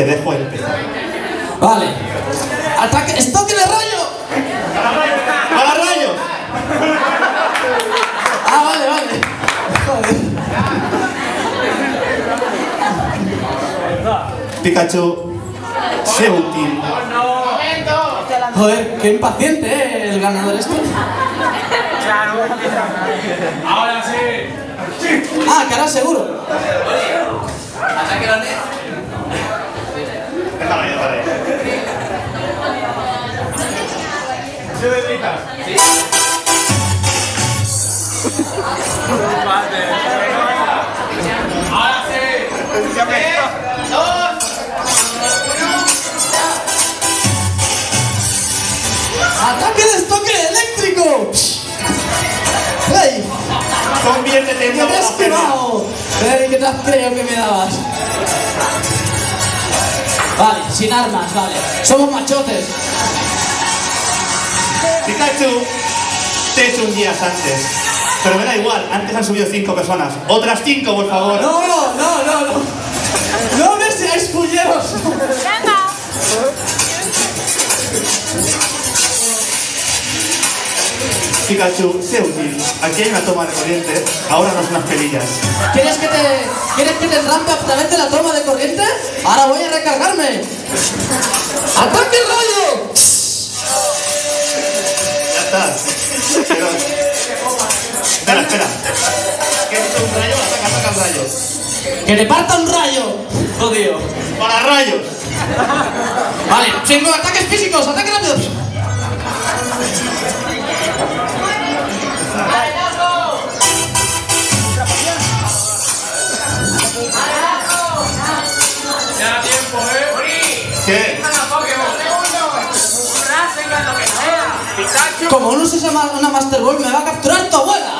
Te dejo empezar. Vale. ¡Ataque! ¡Estoque de rayo! ¡A la rayos! Ah, vale, vale. Joder. Pikachu, sé útil. Joder, qué impaciente, el ganador este. Ahora sí. Ah, que ahora seguro. Ataque grande. Déjame, déjame. ¿Se dedica? Sí. Ahora sí. 3, 2, 1. ¡Ataque de estoque eléctrico! ¡Hey! Conviértete en ¡Que una te has bola férrea. quemado! ¡Ey, qué te has creído que me dabas! Vale, sin armas, vale. Somos machotes. Pikachu, te he hecho un día antes. Pero me da igual, antes han subido 5 personas. Otras 5, por favor. No, no, no, no. No me seáis fulleros. Pikachu, sé útil. Aquí hay una toma de corriente, ahora no son unas pelillas. ¿Quieres que te enrampe a través de la toma de corriente? Ahora voy a recargarme. ¡Ataque rayo! Ya está. Pero... Espera. Que es un rayo, saca el rayo. ¡Que te parta un rayo! Jodido. ¡Para rayos! Vale, 5 ataques físicos, ataques rápidos. Ya tiempo, ¿Qué? Pikachu. Como uno se llama una Master Ball, me va a capturar tu abuela.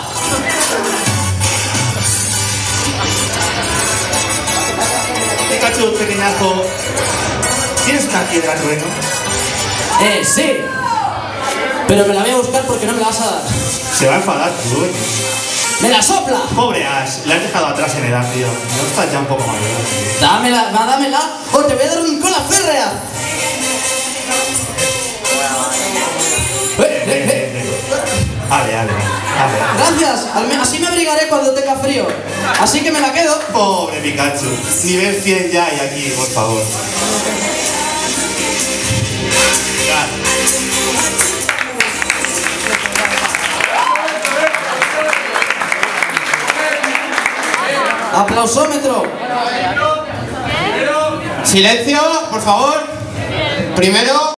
Pikachu, pequeñazo. ¿Tienes una piedra trueno? Sí. Pero me la voy a buscar porque no me la vas a dar. Se va a enfadar tu dueño. ¡Me la sopla! Pobre Ash, la has dejado atrás en edad, tío. No estás ya un poco mayor. Dámela, o te voy a dar un cola férrea. Vale. Gracias, así me abrigaré cuando tenga frío. Así que me la quedo. Pobre Pikachu. Nivel 100 ya hay aquí, por favor. Ya. Aplausómetro. Silencio, por favor. Primero...